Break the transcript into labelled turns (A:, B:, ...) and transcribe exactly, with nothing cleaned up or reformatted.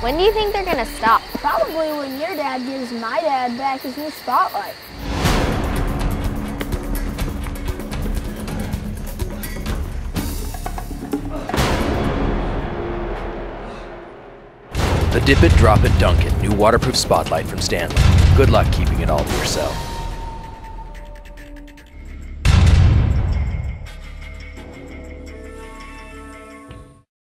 A: When do you think they're gonna stop?
B: Probably when your dad gives my dad back his new Spotlight.
C: The Dip It, Drop It, Dunk It, new waterproof Spotlight from Stanley. Good luck keeping it all to yourself.